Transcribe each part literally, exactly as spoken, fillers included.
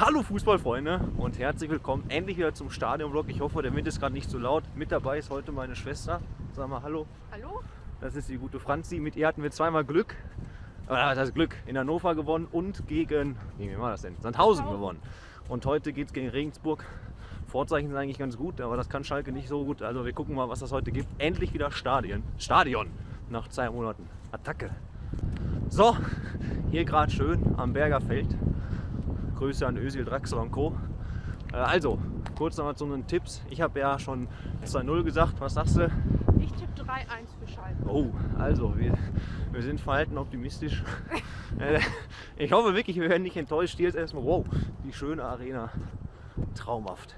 Hallo Fußballfreunde und herzlich willkommen endlich wieder zum Stadionvlog. Ich hoffe, der Wind ist gerade nicht zu laut. Mit dabei ist heute meine Schwester. Sag mal hallo. Hallo. Das ist die gute Franzi. Mit ihr hatten wir zweimal Glück. Das heißt Glück in Hannover gewonnen und gegen, wie war das denn? Sandhausen gewonnen. Und heute geht es gegen Regensburg. Vorzeichen sind eigentlich ganz gut, aber das kann Schalke nicht so gut. Also wir gucken mal, was das heute gibt. Endlich wieder Stadion. Stadion nach zwei Monaten. Attacke. So, hier gerade schön am Berger Feld. Grüße an Özil, Draxler und Co. Also, kurz nochmal zu den Tipps. Ich habe ja schon zwei null gesagt. Was sagst du? Ich tippe drei eins für Schalke. Oh, also, wir, wir sind verhalten optimistisch. Ich hoffe wirklich, wir werden nicht enttäuscht. Hier ist erstmal, wow, die schöne Arena. Traumhaft.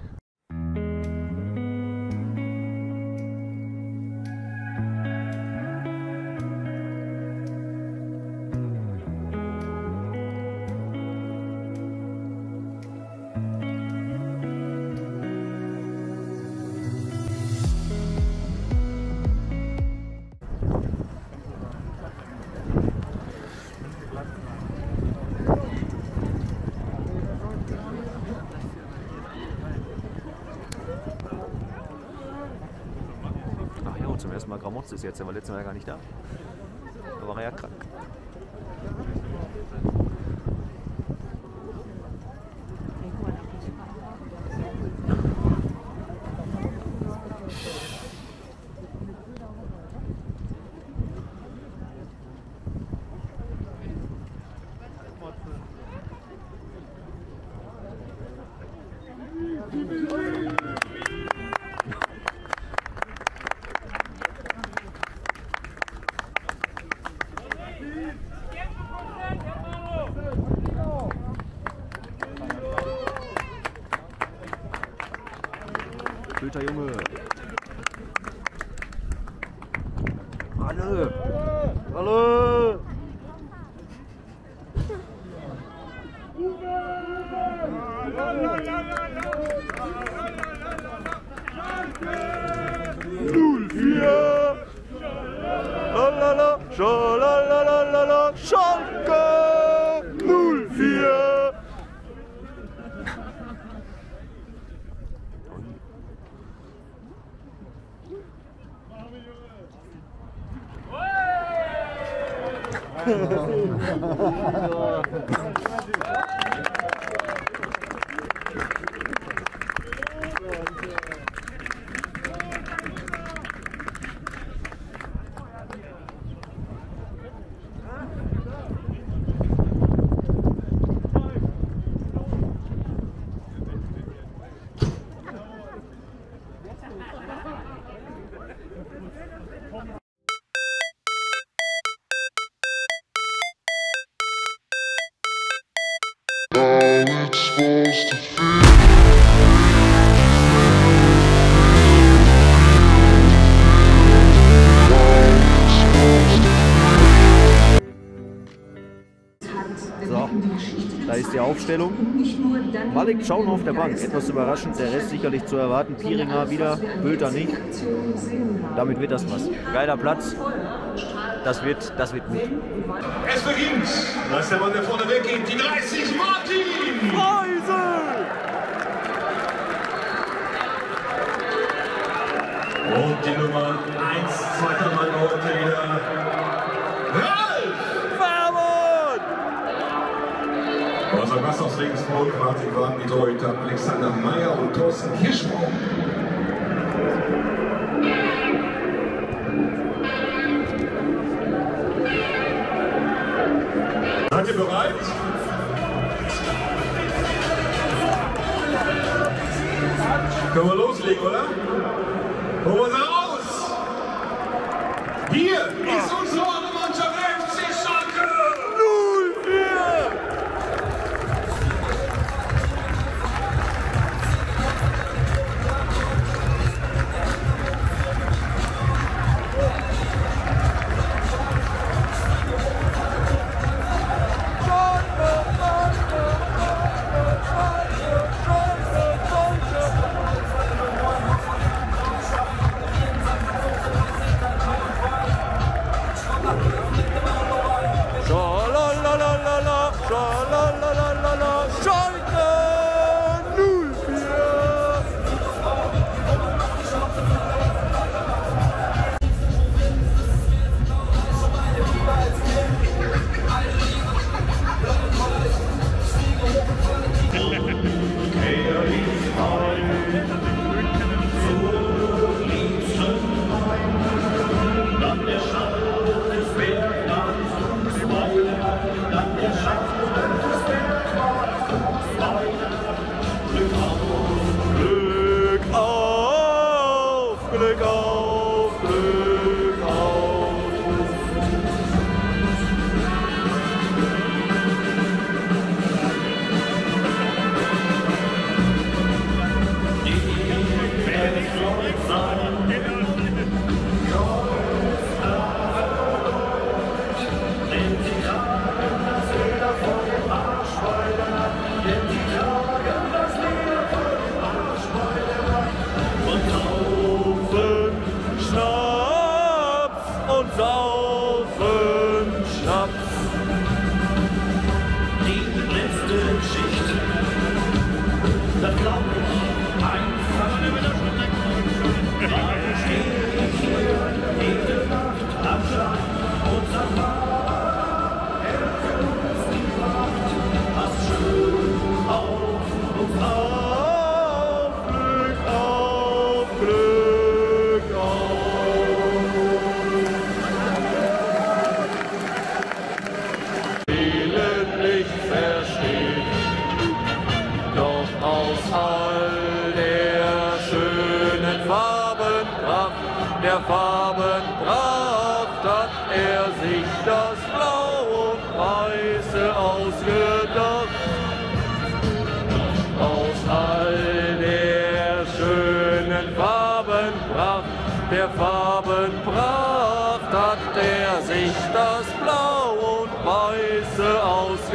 Zum ersten Mal Gramotz ist jetzt, der war letztes Mal ja gar nicht da. Da war er ja krank. Guter Junge. Alle. Alle. null vier. Lalala. Schalalalala. Schalke. null vier. So, da ist die Aufstellung. Malik Schauen auf der Bank, etwas überraschend, der Rest sicherlich zu erwarten. Pieringer wieder, Bülter nicht. Damit wird das was. Geiler Platz, das wird, das wird gut. Es beginnt, dass der Mann, der vorne weggeht, die dreißig, Martin! Reise! Und die Nummer eins, zweiter Mann heute wieder. Unser Gast aus Regensburg, Martin waren die Torhüter Alexander Meyer und Thorsten Kirschbaum. Seid ihr bereit? Können wir loslegen, oder? Holen wir sie raus! Hier ist unsere Mannschaft F C Schalke! null vier!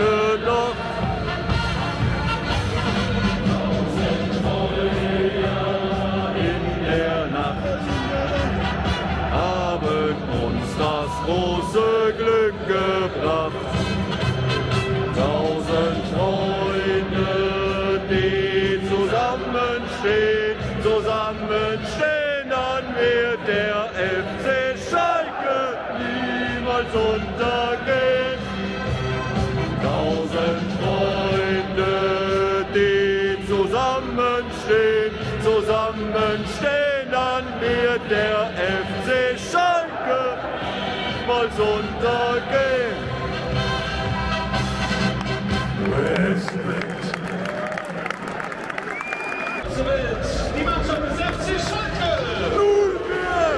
Schalke noch. In der Nacht haben uns das große Glück gebracht. Tausend Freunde, die zusammenstehen, zusammenstehen, dann wird der F C Schalke niemals untergehen. Tausend Freunde, die zusammenstehen, zusammenstehen, dann wird der F C Schalke niemals untergehen. Respekt. Zur Welt, die Mannschaft des F C Schalke. null vier.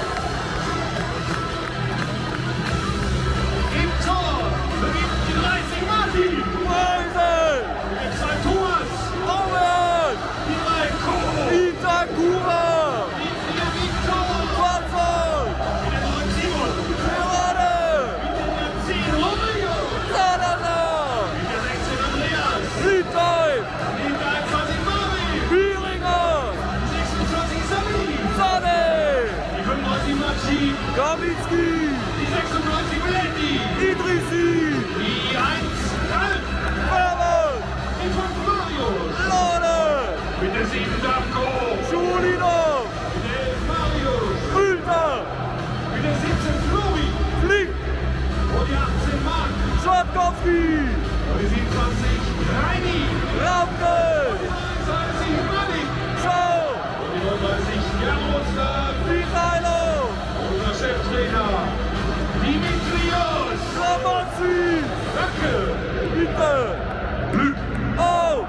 Im Tor beginnt die dreißig Martin. Weisel. Mit zwei Thomas. Robert. Die drei Ko. Itakura. Die vier Victor. Watson. Die der neun Simon. Gerade. Die der zehn Rodrigo. Sadana. Die der sechzehn Andreas. Liedheim. Die dreiundzwanzig Marvin. Bieringer. Die sechsundzwanzig Sami. Sane. Die fünfundneunzig Machi. Kaminski. Die sechsundneunzig Melendi. Idrissi. Die eins Ralf. Ferber. Die fünf Marius. Lade. Mit der sieben Darko. Schulinov. Mit der elf Marius. Mülter. Mit der siebzehn Flori. Flick. Und die achtzehn Mark. Schwatkowski. Und die siebenundzwanzig Reini. Ramke. Und die dreiundzwanzig Manning. Schau. Und die neununddreißig Jaroslav. Michailov. Unser Cheftrainer. Dimitrios. Ramazzi. Danke. Bitte. Glück. Auf.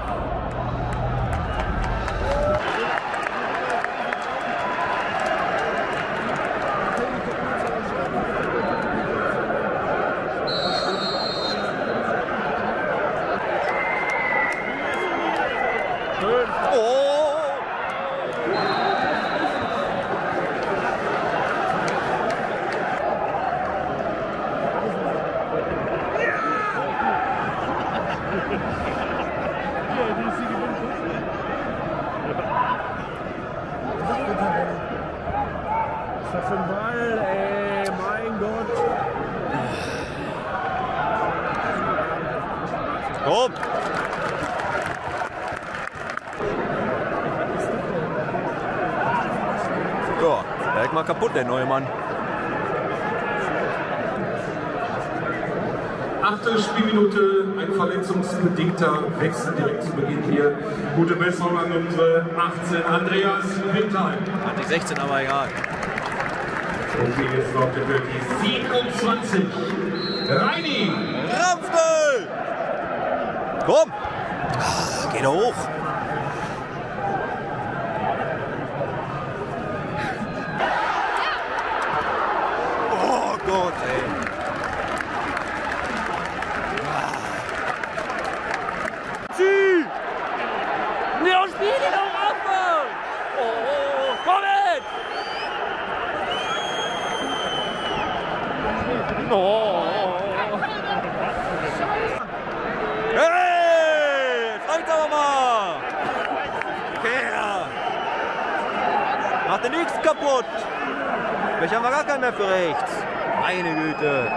Schön. Oh. Was ist das für ein Ball, ey, mein Gott. Komm. Ja, direkt mal kaputt, der neue Mann. Achte Spielminute, ein verletzungsbedingter Wechsel direkt zu Beginn hier. Gute Besserung an unsere achtzehn Andreas Windheim. Hat die sechzehn, aber egal. Und hier jetzt noch für die siebenundzwanzig. Reini. Ramsdell! Komm! Ah, geh doch hoch! Oh Gott, ey! Zieh! Ja, spiel ihn doch ab! Oh, komm mit! Oh! Hey! Zeigt aber mal! Kerl! Macht dir nichts kaputt! Vielleicht haben wir gar keinen mehr für rechts! Meine Güte!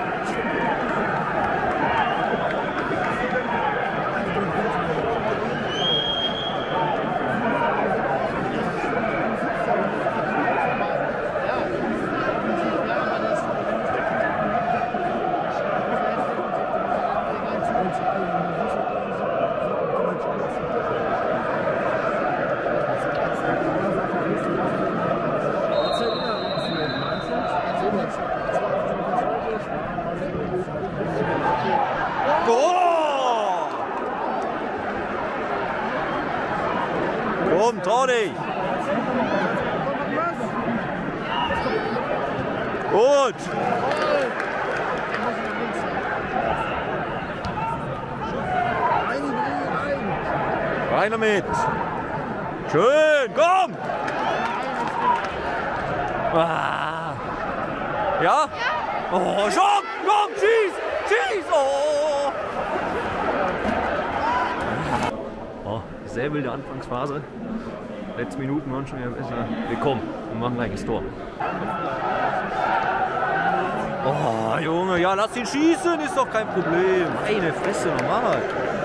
Oh! Komm, trau dich! Gut! Rein damit! Schön, komm! Ah. Ja? Oh, schon! Komm, schieß! Schieß! Oh! sehr wilde Anfangsphase. Letzte Minuten waren schon wieder besser. Wir kommen und machen gleich das Tor. Oh, Junge, ja, lass ihn schießen, ist doch kein Problem. Meine Fresse, normal.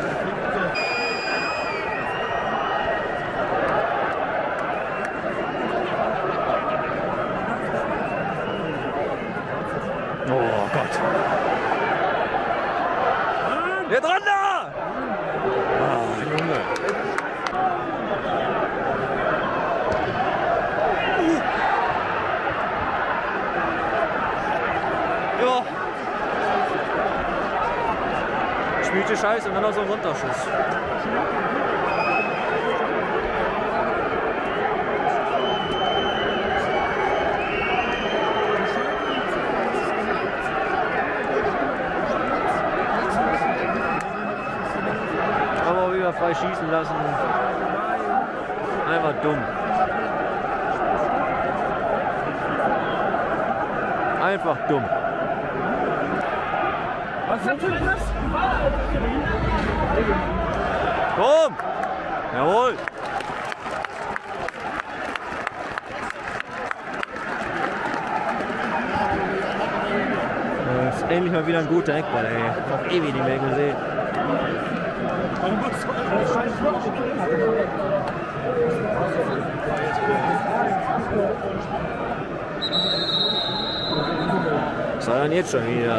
Oh Gott. Der dran da! Ah, Junge. Ja. Spielte Scheiße und dann noch so ein Runterschuss. Aber wieder frei schießen lassen. Einfach dumm. Einfach dumm. Was ist das für ein Pass? Komm! Jawohl! Das ist endlich mal wieder ein guter Eckball, ey. Noch ewig nicht mehr gesehen. Was war denn jetzt schon wieder?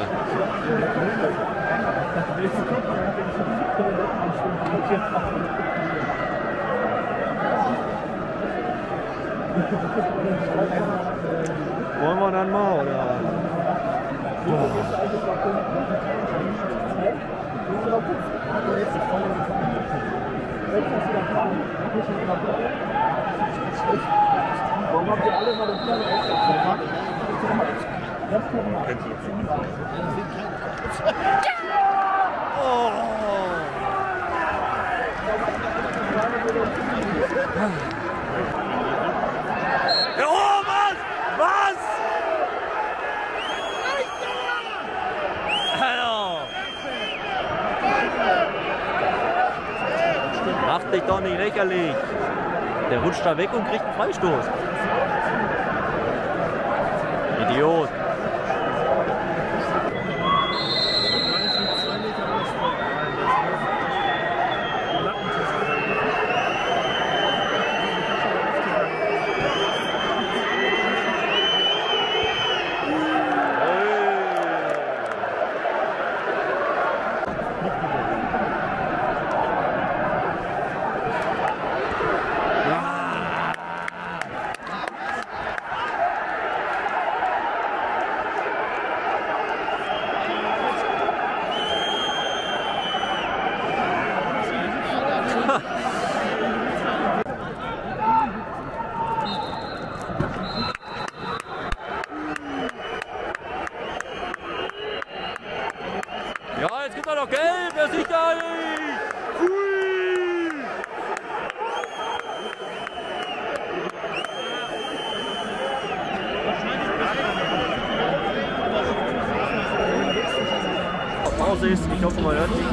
Wollen wir dann mal, oder? Warum habt ihr alle mal das Kleine ausgemacht? Oh! Ja, oh, was? Was? Hallo! Mach dich doch nicht lächerlich. Der rutscht da weg und kriegt einen Freistoß. Idiot. Ja, jetzt gibt er doch Gelb, er sieht gar nicht! Hui! Pause ist, ich hoffe mal hört sich.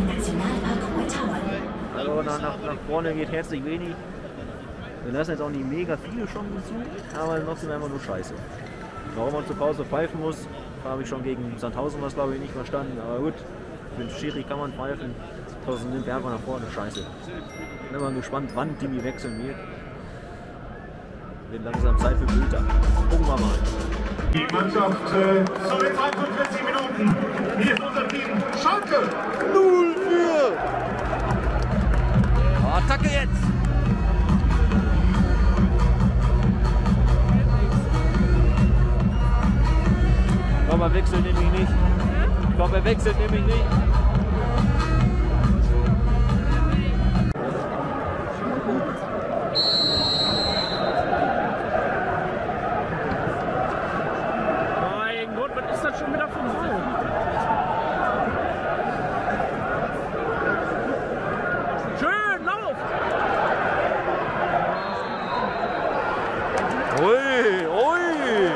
Also nach, nach, nach vorne geht herzlich wenig. Wir lassen jetzt auch nicht mega viele Chancen zu, aber noch sind wir einfach nur scheiße. Warum man zur Pause pfeifen muss, habe ich schon gegen Sandhausen was glaube ich nicht verstanden, aber gut, für den Schiri kann man pfeifen, trotzdem sind wir einfach nach vorne scheiße. Bin mal gespannt, wann Dimi wechseln wird. Wird langsam Zeit für Bülter. Gucken wir mal. Die Mannschaft, äh, so jetzt einundvierzig Minuten. Hier ist unser Team. Schalke! null vier! Attacke jetzt! Ich glaube, er wechselt nämlich nicht. Ich glaube, er wechselt nämlich nicht. Mein Gott, was ist das schon wieder für ein Ball? Schön, lauf! Ui, ui!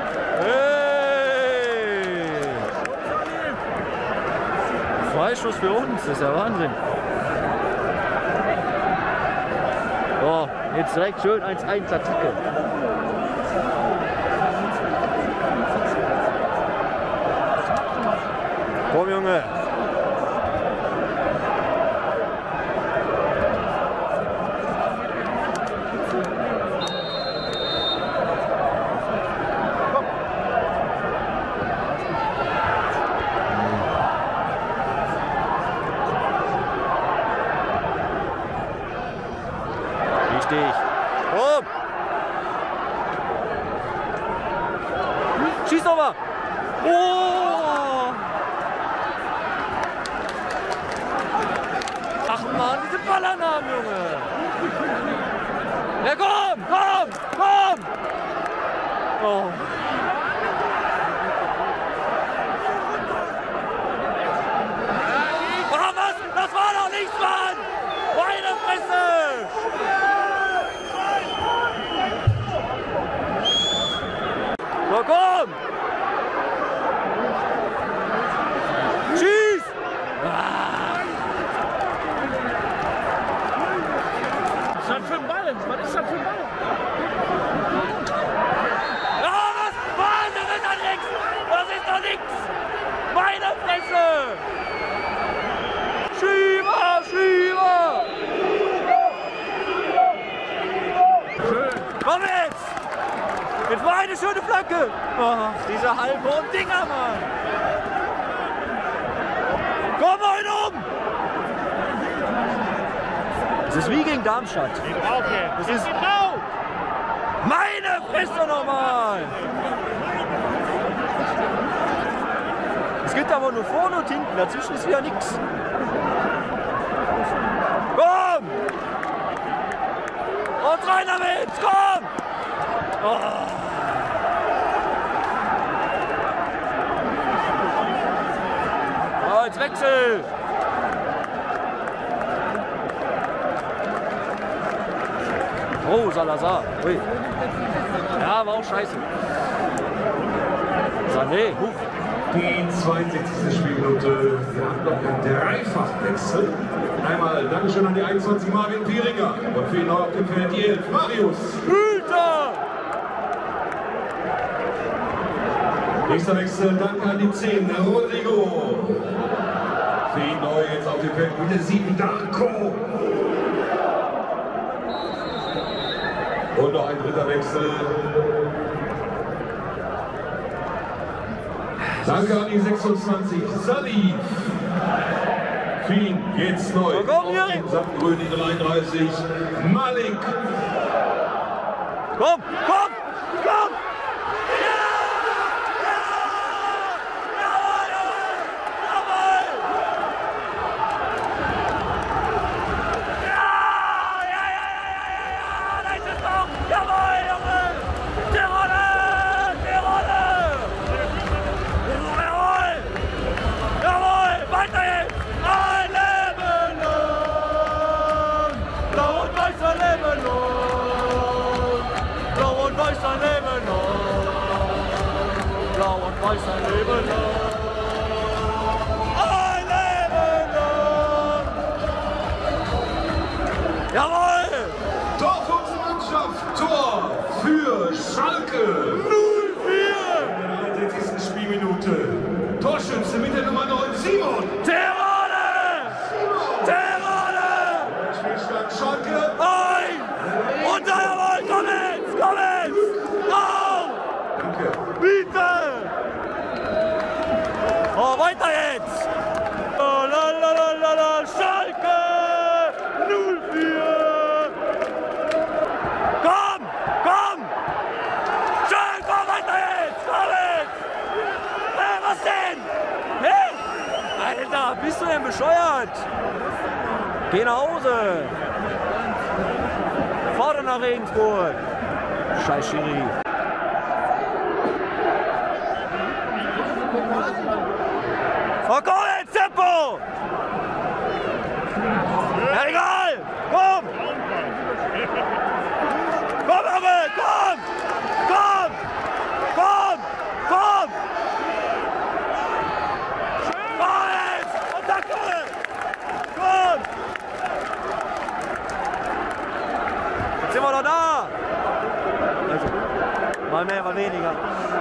Hey! Freischuss für uns, das ist ja Wahnsinn. So, jetzt direkt schön eins eins Attacke. Komm, Junge. Richtig. Komm. Schieß doch mal. Oh. Ach Mann, diese Ballernamen, Junge. Ja, komm, komm, komm. Oh. Ah, was? Das war doch nichts, Mann. Meine Fresse. So, komm. Schieß. Ah. Was ist das für ein Ball? Was ist das für ein Ball? Ja, was? Mann, das ist doch nix! Das ist doch nix! Meine Fresse! Schieber, Schieber! Schön. Komm jetzt! Jetzt mal eine schöne Flanke! Ach, diese halbhohen Dinger, Mann! Komm mal um! Das ist wie gegen Darmstadt. Das ist meine Fresse nochmal! Es gibt aber nur vorne und hinten, dazwischen ist wieder nichts. Komm! Und rein damit! Komm! Oh. Oh, jetzt Wechsel! Oh, Salazar. Ui. Ja, war auch scheiße. Sané, huch. Die zweiundsechzigste Spielminute. Wir haben noch einen Dreifachwechsel. Einmal Dankeschön an die einundzwanzig Marvin Pieringer. Und für ihn noch auf dem Feld die elf Marius. Hüter! Nächster Wechsel, danke an die zehn Rodrigo. Für ihn neu jetzt auf dem Feld mit der sieben Darko. Und noch ein dritter Wechsel. Danke an die sechsundzwanzig, Salif. Für ihn jetzt neu So, komm, auf den Sandgrün, die dreiunddreißig, Malik. Komm, komm, komm! Weißer Leben lang. Ein Leben lang. Jawohl! Tor für unsere Mannschaft, Tor für Schalke. null vier. In der einundsechzigsten Spielminute. Torschütze mit der Nummer neun, Simon. Terode! Simon. Terode! Spielstand Schalke. Ein! Und da, jawohl, komm jetzt, komm jetzt! Auf! Danke. Bitte! Oh, weiter jetzt! Oh, la, la, la, la, la. Schalke! null vier! Komm! Komm! Schön, komm weiter jetzt! Komm jetzt! Hey, was denn? Hey! Alter, bist du denn bescheuert? Geh nach Hause. Fahr doch nach Regensburg. Scheiß Schiri. Oh, komm jetzt, Tempo! Ja, egal! Komm! Komm, Junge! Komm! Komm! Komm! Komm! Komm jetzt! Attacke! Komm! Mal mehr, mal weniger.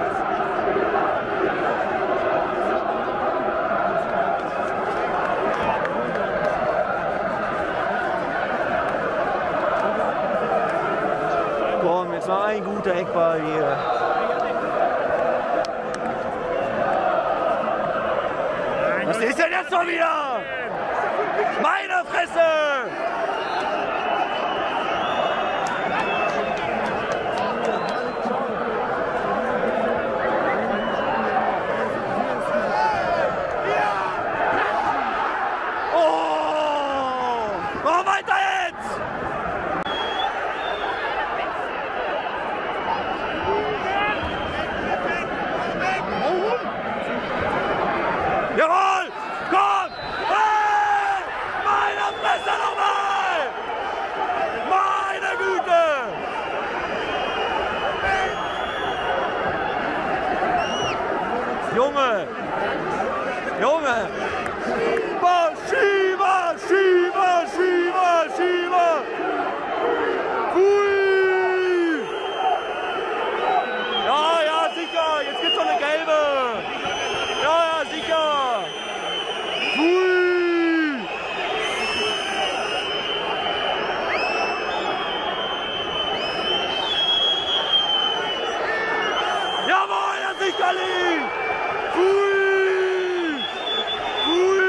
Komm, jetzt war ein guter Eckball hier. Was ist denn jetzt schon wieder? Meine Fresse! Jawohl! Komm! Hey! Meine Fresse nochmal! Meine Güte! Junge! Junge! Schieber, Schieber, Schieber, Schieber! Hui! Ja, ja, sicher! Jetzt gibt's doch eine gelbe! Ja, ja, sicher! Hui! Jawohl, ja sicherlich! Hui! Hui!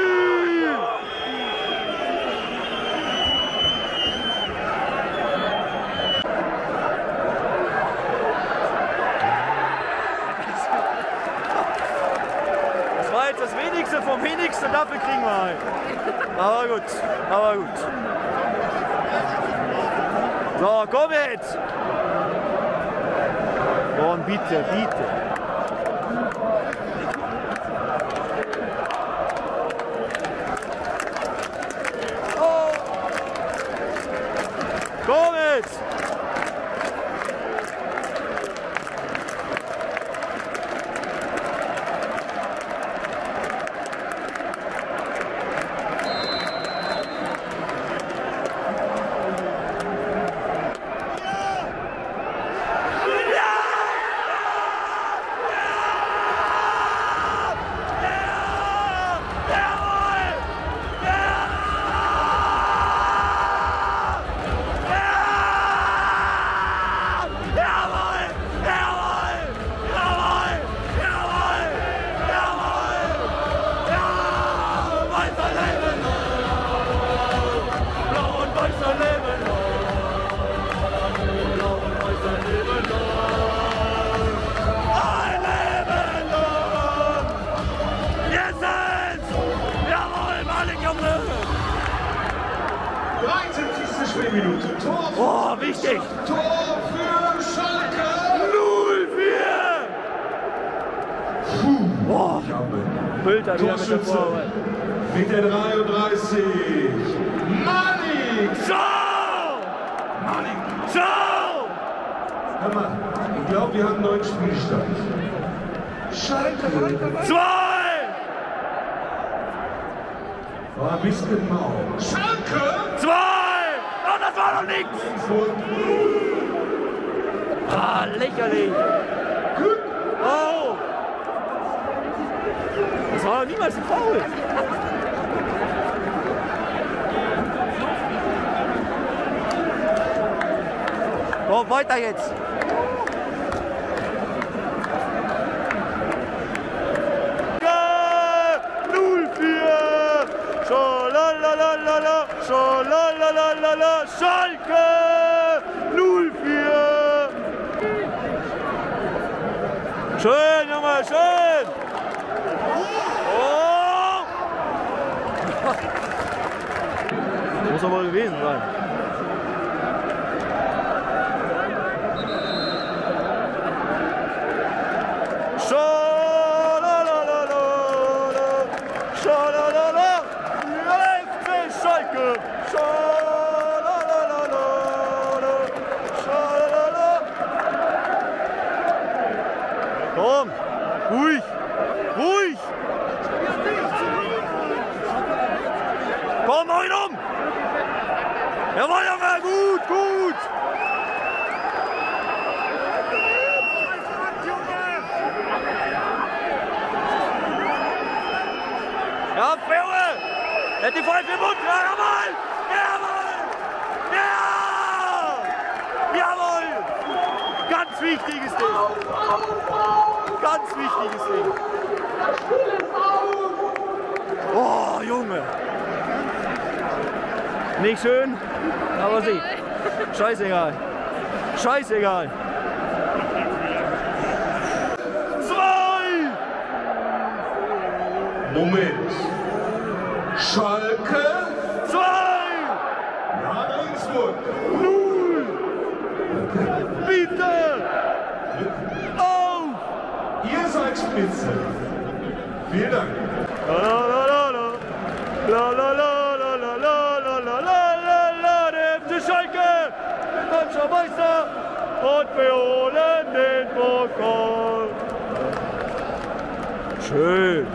Das war jetzt das Wenigste vom Wenigsten, dafür kriegen wir halt. Aber gut, aber gut. So, komm jetzt! Komm, bitte, bitte. Oh. Komm jetzt! dreiundsiebzigste Spielminute. Tor für, Oh, wichtig! Tor für Schalke. null vier! Boah, Pölter wieder mit der Torschütze Vorarbeit. mit der dreiunddreißig. Manik! Schau! Schau! Hör mal, ich glaube, wir haben einen neuen Spielstand. Schalke Zwei! war ein bisschen mau. Schalke! Zwei! Oh, das war doch nichts! Ah, lächerlich! Oh! Das war doch niemals ein Foul! Komm, weiter jetzt! null vier! Schalalalala! Schalalalala! Schalke! null vier! Schön, Junge, schön! Oh! Muss doch wohl gewesen sein. Schalalalala! Schalalala! F C Schalke! Schalalalala! Schalala! Komm! Ruhig! Ruhig! Komm, hau ihn um! Jawohl, Junge, gut, gut! Er hat die Pfeife im Mund. Ja, jawohl! Jawohl! Ja! Jawohl! Ganz wichtiges Ding. Ganz wichtiges Ding. Oh, Junge. Nicht schön, aber Sieg. Scheißegal. Scheißegal. Zwei! Moment. Schalke. Zwei! Ja, Regensburg. Null! Bitte! Auf! Ihr seid Spitze. Vielen Dank. La la la la. La la la la la la la la la la la. Der F C Schalke! Deutscher Meister! Und wir holen den Pokal! Schön!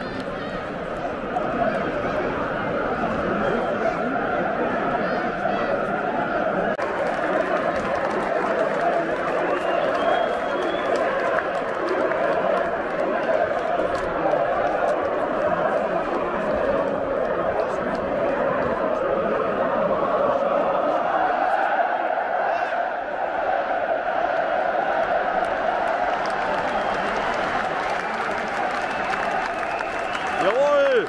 Jawohl!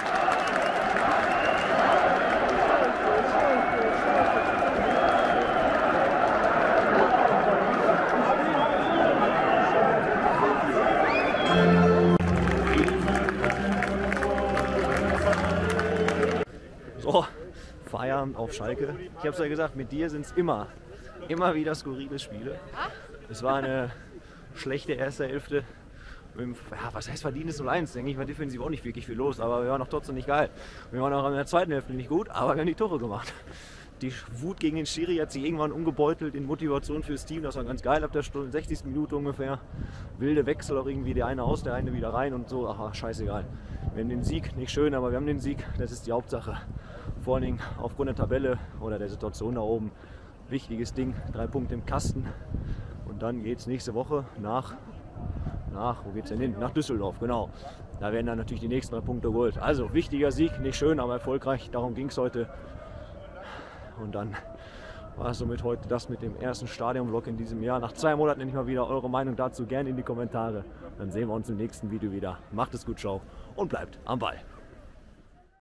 So, Feierabend auf Schalke. Ich habe es ja gesagt, mit dir sind es immer, immer wieder skurrile Spiele. Es war eine schlechte erste Hälfte. Ja, was heißt verdientes null eins? Denke ich, war defensiv auch nicht wirklich viel los, aber wir waren auch trotzdem nicht geil. Wir waren auch in der zweiten Hälfte nicht gut, aber wir haben die Tore gemacht. Die Wut gegen den Schiri hat sich irgendwann umgebeutelt in Motivation fürs Team. Das war ganz geil ab der Stunde, sechzigsten Minute ungefähr. Wilde Wechsel auch irgendwie, der eine aus, der eine wieder rein und so. Ach, scheißegal. Wir haben den Sieg, nicht schön, aber wir haben den Sieg. Das ist die Hauptsache. Vor allen Dingen aufgrund der Tabelle oder der Situation da oben. Wichtiges Ding, drei Punkte im Kasten. Und dann geht es nächste Woche nach... Nach, wo geht's denn hin? Nach Düsseldorf, genau. Da werden dann natürlich die nächsten drei Punkte geholt. Also wichtiger Sieg, nicht schön, aber erfolgreich. Darum ging es heute. Und dann war es somit heute das mit dem ersten Stadionvlog in diesem Jahr. Nach zwei Monaten endlich mal wieder eure Meinung dazu gerne in die Kommentare. Dann sehen wir uns im nächsten Video wieder. Macht es gut, ciao und bleibt am Ball.